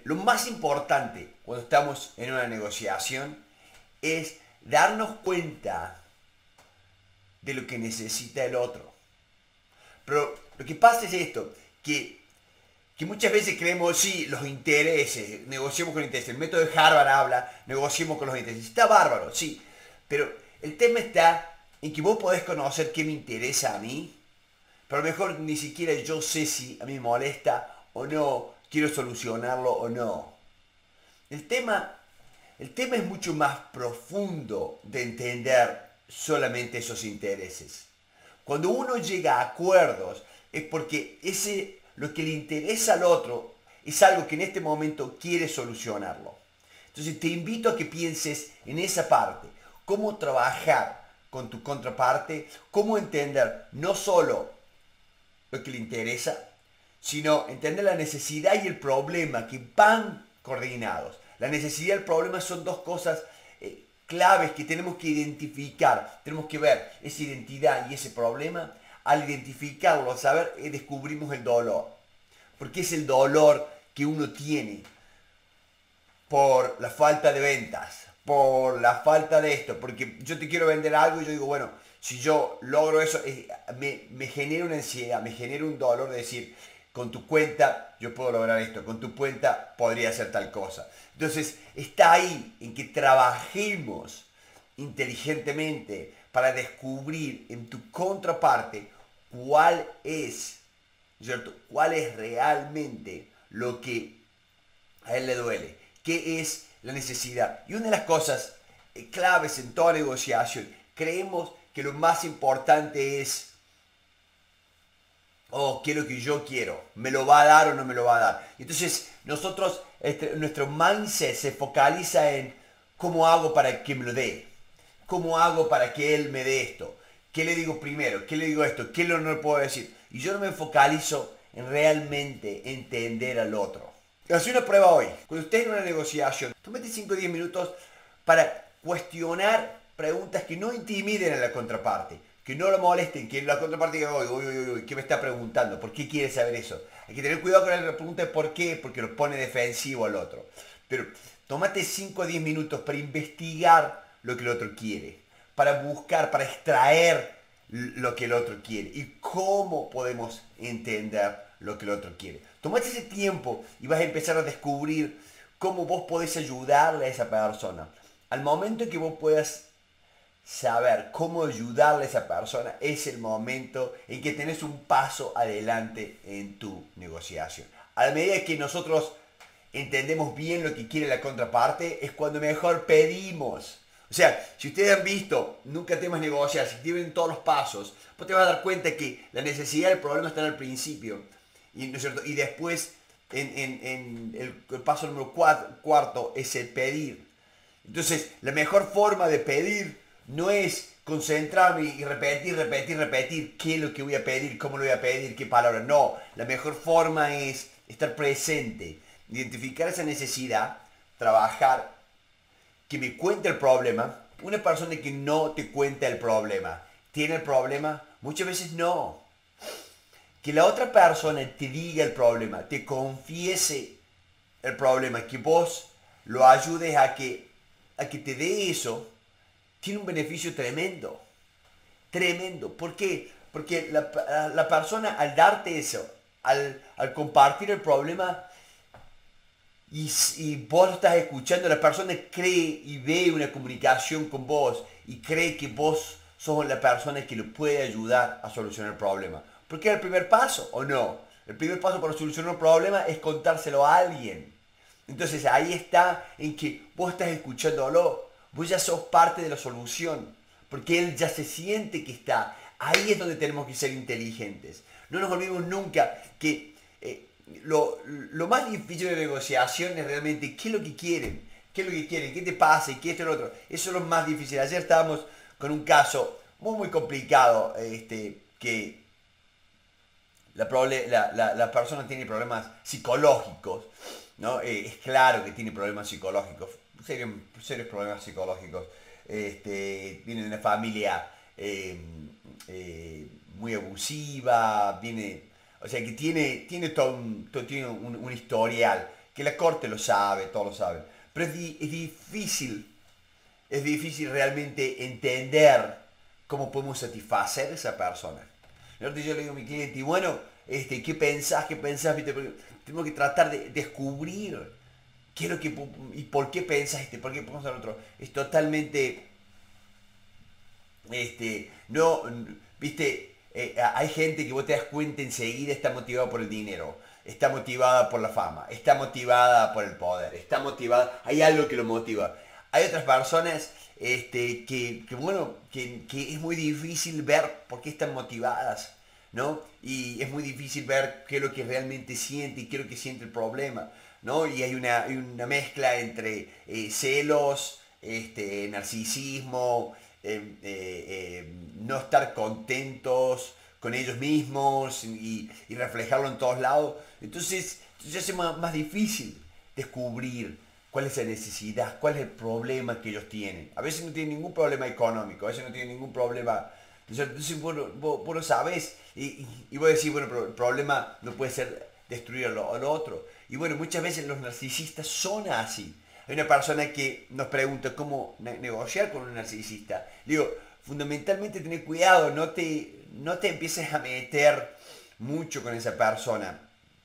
lo más importante cuando estamos en una negociación es darnos cuenta de lo que necesita el otro. Pero lo que pasa es esto, que muchas veces creemos, sí, los intereses, negociemos con intereses. El método de Harvard habla, negociemos con los intereses. Está bárbaro, sí. Pero el tema está en que vos podés conocer qué me interesa a mí, pero a lo mejor ni siquiera yo sé si a mí me molesta o no, quiero solucionarlo o no. El tema, el tema es mucho más profundo de entender solamente esos intereses. Cuando uno llega a acuerdos es porque lo que le interesa al otro es algo que en este momento quiere solucionarlo. Entonces te invito a que pienses en esa parte, cómo trabajar con tu contraparte, cómo entender no solo lo que le interesa, sino entender la necesidad y el problema que van coordinados. La necesidad y el problema son dos cosas claves que tenemos que identificar. Tenemos que ver esa identidad y ese problema. Al identificarlo, al saber, descubrimos el dolor. Porque es el dolor que uno tiene por la falta de ventas, por la falta de esto. Porque yo te quiero vender algo y yo digo, bueno, si yo logro eso, me genera una ansiedad, me genera un dolor de decir, con tu cuenta yo puedo lograr esto, con tu cuenta podría hacer tal cosa. Entonces está ahí en que trabajemos inteligentemente para descubrir en tu contraparte cuál es, ¿cierto? Cuál es realmente lo que a él le duele, qué es la necesidad. Y una de las cosas claves en toda negociación, creemos que lo más importante es qué es lo que yo quiero, me lo va a dar o no me lo va a dar. Entonces nosotros, nuestro mindset se focaliza en cómo hago para que me lo dé, cómo hago para que él me dé esto, qué le digo primero, qué le digo esto, qué no le puedo decir. Y yo no me focalizo en realmente entender al otro. Haz una prueba hoy. Cuando estés en una negociación, tómate 5 o 10 minutos para cuestionar preguntas que no intimiden a la contraparte, que no lo molesten, que la contraparte diga, uy, ¿qué me está preguntando? ¿Por qué quiere saber eso? Hay que tener cuidado con la pregunta de por qué, porque lo pone defensivo al otro. Pero tómate 5 o 10 minutos para investigar lo que el otro quiere, para buscar, para extraer lo que el otro quiere y cómo podemos entender lo que el otro quiere. Tomate ese tiempo y vas a empezar a descubrir cómo vos podés ayudarle a esa persona. Al momento en que vos puedas saber cómo ayudarle a esa persona, es el momento en que tenés un paso adelante en tu negociación. A la medida que nosotros entendemos bien lo que quiere la contraparte, es cuando mejor pedimos. O sea, si ustedes han visto, nunca temas negociar, si tienen todos los pasos, vos te vas a dar cuenta que la necesidad del problema está al principio. Y, ¿no es cierto? Y después, en el paso número cuarto, es el pedir. Entonces, la mejor forma de pedir no es concentrarme y repetir qué es lo que voy a pedir, cómo lo voy a pedir, qué palabra. No, la mejor forma es estar presente, identificar esa necesidad, trabajar, que me cuente el problema. Una persona que no te cuenta el problema, ¿tiene el problema? Muchas veces no. Que la otra persona te diga el problema, te confiese el problema, que vos lo ayudes a que te dé eso, tiene un beneficio tremendo. Tremendo. ¿Por qué? Porque la persona al darte eso, al compartir el problema y vos lo estás escuchando, la persona cree y ve una comunicación con vos y cree que vos sos la persona que le puede ayudar a solucionar el problema. Porque es el primer paso, ¿o no? El primer paso para solucionar un problema es contárselo a alguien. Entonces ahí está en que vos estás escuchándolo, vos ya sos parte de la solución, porque él ya se siente que está. Ahí es donde tenemos que ser inteligentes. No nos olvidemos nunca que lo más difícil de negociación es realmente qué es lo que quieren, qué te pasa y qué esto y lo otro. Eso es lo más difícil. Ayer estábamos con un caso muy complicado, que la persona tiene problemas psicológicos, ¿no? Es claro que tiene problemas psicológicos, serios problemas psicológicos. Viene de una familia muy abusiva, o sea que tiene todo tiene un historial que la corte lo sabe, todos lo saben. Pero es difícil realmente entender cómo podemos satisfacer a esa persona. Yo le digo a mi cliente, y bueno, ¿qué pensás? ¿Qué pensás? ¿Viste? Porque tenemos que tratar de descubrir qué es lo que y por qué pensás por qué pensás al otro. Es totalmente, no, viste, hay gente que vos te das cuenta enseguida está motivada por el dinero, está motivada por la fama, está motivada por el poder, está motivada, hay algo que lo motiva. Hay otras personas bueno, que es muy difícil ver por qué están motivadas, ¿no? Y es muy difícil ver qué es lo que realmente siente y qué es lo que siente el problema, ¿no? Y hay una mezcla entre celos, narcisismo, no estar contentos con ellos mismos y reflejarlo en todos lados. Entonces se hace más difícil descubrir cuál es la necesidad, cuál es el problema que ellos tienen. A veces no tienen ningún problema económico, a veces no tienen ningún problema. Entonces vos lo sabés y vos decís, bueno, pero el problema no puede ser destruir a lo otro. Y bueno, muchas veces los narcisistas son así. Hay una persona que nos pregunta cómo negociar con un narcisista. Digo, fundamentalmente tener cuidado, no te empieces a meter mucho con esa persona.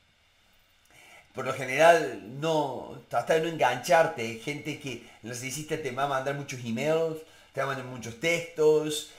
Por lo general, no, trata de no engancharte. Gente que narcisista te va a mandar muchos emails, te va a mandar muchos textos,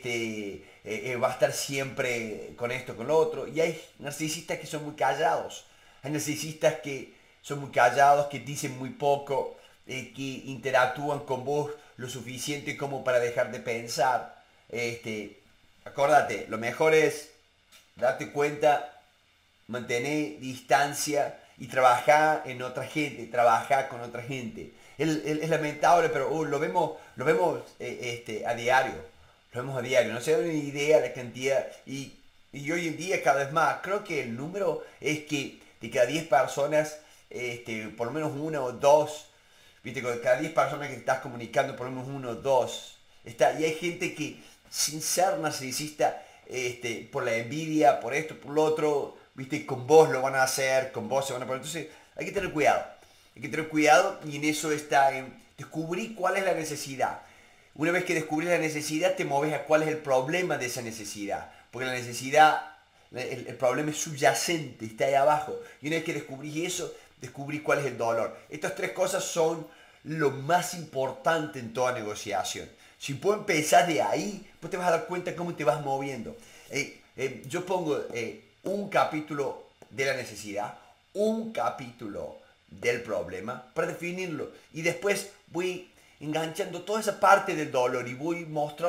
va a estar siempre con esto, con lo otro. Y hay narcisistas que son muy callados. Hay narcisistas que son muy callados, que dicen muy poco, que interactúan con vos lo suficiente como para dejar de pensar. Acordate, lo mejor es darte cuenta, mantener distancia y trabajar en otra gente, trabajar con otra gente. Es lamentable, pero lo vemos a diario. Lo vemos a diario. No se da una idea de la cantidad. Y hoy en día cada vez más. Creo que el número es que de cada 10 personas, por lo menos una o dos, viste, con cada 10 personas que te estás comunicando, por lo menos uno o dos. Y hay gente que sin ser narcisista, por la envidia, por esto, por lo otro, viste, con vos lo van a hacer, con vos se van a poner. Entonces hay que tener cuidado. Hay que tener cuidado y en eso está en descubrir cuál es la necesidad. Una vez que descubrís la necesidad, te moves a cuál es el problema de esa necesidad. Porque la necesidad, el problema es subyacente, está ahí abajo. Y una vez que descubrís eso, descubrís cuál es el dolor. Estas tres cosas son lo más importante en toda negociación. Si vos empezás de ahí, pues te vas a dar cuenta cómo te vas moviendo. Yo pongo un capítulo de la necesidad, un capítulo del problema para definirlo. Y después voy enganchando toda esa parte del dolor y voy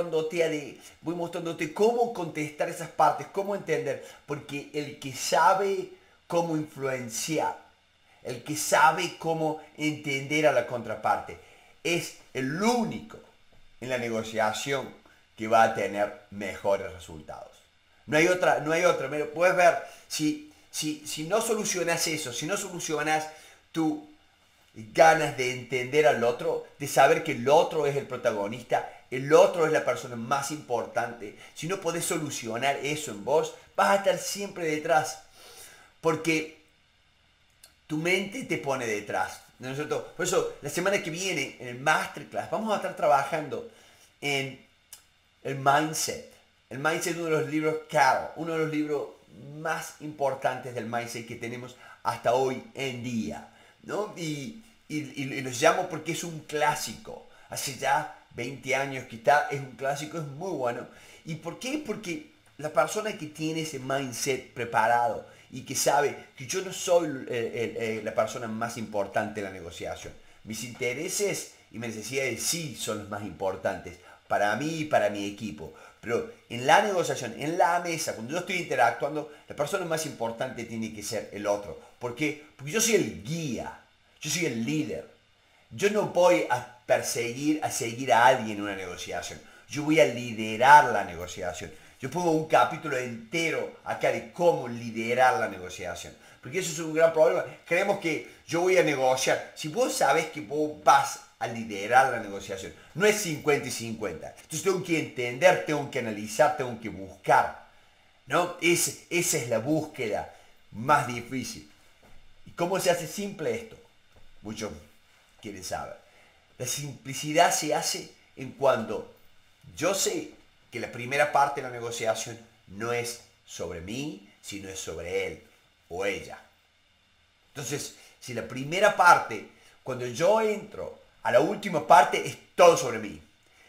mostrándote cómo contestar esas partes, cómo entender. Porque el que sabe cómo influenciar, el que sabe cómo entender a la contraparte, es el único en la negociación que va a tener mejores resultados. No hay otra. Puedes ver, si no solucionas eso, si no solucionas tu ganas de entender al otro, de saber que el otro es el protagonista, el otro es la persona más importante, si no podés solucionar eso en vos, vas a estar siempre detrás. Porque tu mente te pone detrás. Por eso, la semana que viene, en el Masterclass, vamos a estar trabajando en el mindset. El mindset es uno de los libros, uno de los libros más importantes del mindset que tenemos hasta hoy en día, ¿no? Y los llamo porque es un clásico. Hace ya 20 años que es un clásico, es muy bueno. ¿Y por qué? Porque la persona que tiene ese mindset preparado y que sabe que yo no soy la persona más importante en la negociación. Mis intereses y mis necesidades sí son los más importantes para mí y para mi equipo. Pero en la negociación, en la mesa, cuando yo estoy interactuando, la persona más importante tiene que ser el otro. ¿Por qué? Porque yo soy el guía, yo soy el líder. Yo no voy a seguir a alguien en una negociación. Yo voy a liderar la negociación. Yo pongo un capítulo entero acá de cómo liderar la negociación. Porque eso es un gran problema. Creemos que yo voy a negociar. Si vos sabés que vos vas a liderar la negociación, no es 50 y 50. Entonces tengo que entender, tengo que analizar, tengo que buscar, ¿no? Esa es la búsqueda más difícil. ¿Y cómo se hace simple esto? Muchos quieren saber. La simplicidad se hace en cuando yo sé que la primera parte de la negociación no es sobre mí, sino es sobre él o ella. Entonces, si la primera parte, cuando yo entro a la última parte, es todo sobre mí.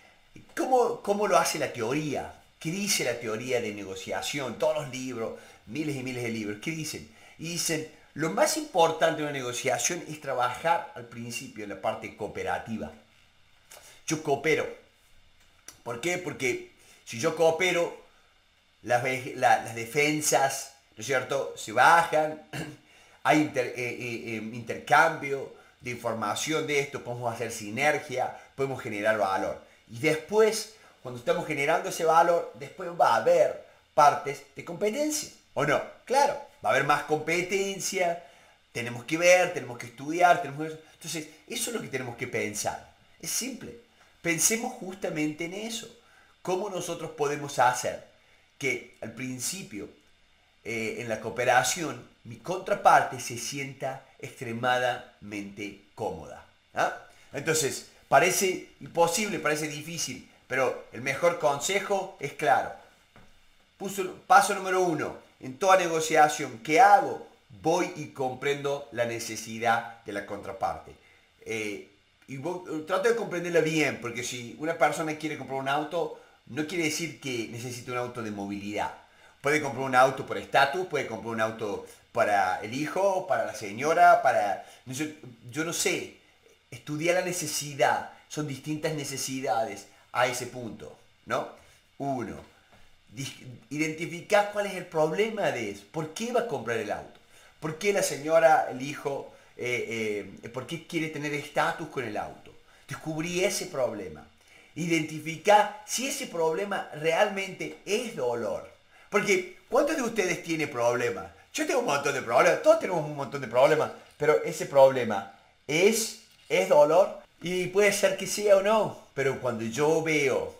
¿Cómo lo hace la teoría? ¿Qué dice la teoría de negociación? Todos los libros, miles y miles de libros, ¿qué dicen? Y dicen, lo más importante de una negociación es trabajar al principio en la parte cooperativa. Yo coopero. ¿Por qué? Porque si yo coopero, las defensas, ¿no es cierto?, se bajan, hay intercambio de información de esto, podemos hacer sinergia, podemos generar valor. Y después, cuando estamos generando ese valor, después va a haber partes de competencia, ¿o no? Claro, va a haber más competencia, tenemos que ver, tenemos que estudiar, entonces, eso es lo que tenemos que pensar. Es simple. Pensemos justamente en eso. ¿Cómo nosotros podemos hacer que al principio, en la cooperación, mi contraparte se sienta extremadamente cómoda? ¿Ah? Entonces, parece imposible, parece difícil, pero el mejor consejo es claro. Paso número 1, en toda negociación, ¿qué hago? Voy y comprendo la necesidad de la contraparte. Trato de comprenderla bien, porque si una persona quiere comprar un auto, no quiere decir que necesite un auto de movilidad. Puede comprar un auto por estatus, puede comprar un auto para el hijo, para la señora, para... Yo no sé, estudiar la necesidad, son distintas necesidades a ese punto, ¿no? 1. Identificar cuál es el problema de eso. ¿Por qué va a comprar el auto? ¿Por qué la señora, el hijo, por qué quiere tener estatus con el auto? Descubrí ese problema. Identificar si ese problema realmente es dolor. Porque, ¿cuántos de ustedes tienen problemas? Yo tengo un montón de problemas, todos tenemos un montón de problemas, pero ese problema es dolor y puede ser que sea o no, pero cuando yo veo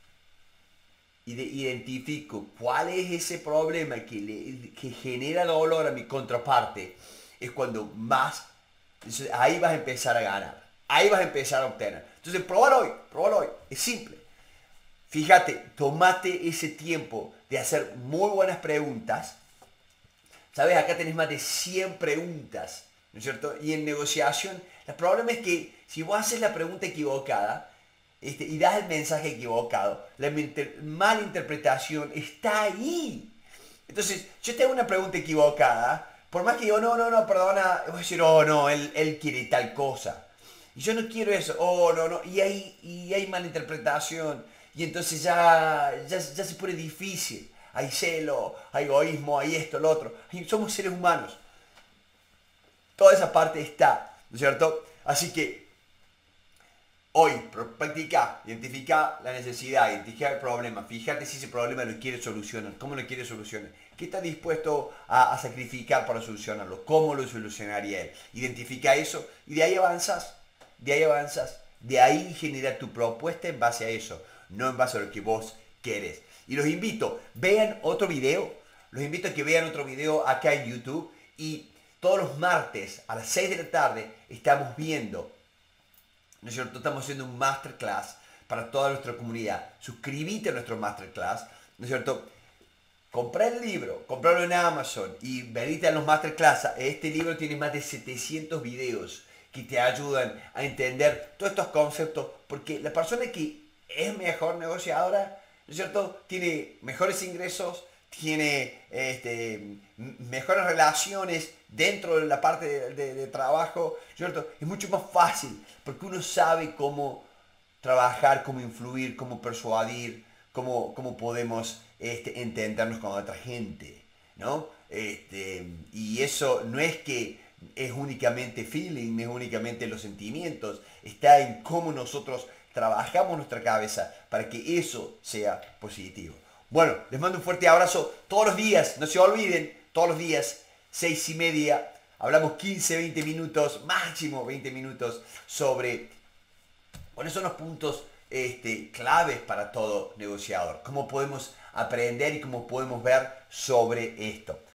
identifico cuál es ese problema que genera dolor a mi contraparte, es cuando más, ahí vas a empezar a ganar, ahí vas a empezar a obtener. Entonces, pruébalo hoy, es simple. Fíjate, tomate ese tiempo de hacer muy buenas preguntas. ¿Sabes? Acá tenés más de 100 preguntas, ¿no es cierto? Y en negociación, el problema es que si vos haces la pregunta equivocada, y das el mensaje equivocado, la mala interpretación está ahí. Entonces, yo te hago una pregunta equivocada, por más que yo, no, perdona, voy a decir, oh, no, él quiere tal cosa. Y yo no quiero eso, oh, no, y hay mala interpretación, y entonces ya se pone difícil. Hay celo, hay egoísmo, hay esto, lo otro. Somos seres humanos. Toda esa parte está, ¿no es cierto? Así que hoy, practica, identifica la necesidad, identifica el problema, fíjate si ese problema lo quiere solucionar, cómo lo quiere solucionar, qué está dispuesto a sacrificar para solucionarlo, cómo lo solucionaría él. Identifica eso y de ahí avanzas, de ahí genera tu propuesta en base a eso, no en base a lo que vos querés. Y los invito, vean otro video, los invito a que vean otro video acá en YouTube y todos los martes a las 6 de la tarde estamos viendo, ¿no es cierto? Estamos haciendo un masterclass para toda nuestra comunidad. Suscríbete a nuestro masterclass, ¿no es cierto? Comprá el libro, comprarlo en Amazon y venite a los masterclass. Este libro tiene más de 700 videos que te ayudan a entender todos estos conceptos, porque la persona que es mejor negociadora, ¿no es cierto?, tiene mejores ingresos, tiene mejores relaciones dentro de la parte de trabajo, ¿cierto? Es mucho más fácil porque uno sabe cómo trabajar, cómo influir, cómo persuadir, cómo podemos entendernos con otra gente, ¿no? Y eso no es que es únicamente feeling, no es únicamente los sentimientos, está en cómo nosotros trabajamos nuestra cabeza para que eso sea positivo. Bueno, les mando un fuerte abrazo todos los días, no se olviden, todos los días, 6:30, hablamos 15-20 minutos, máximo 20 minutos sobre cuáles son los puntos claves para todo negociador, cómo podemos aprender y cómo podemos ver sobre esto.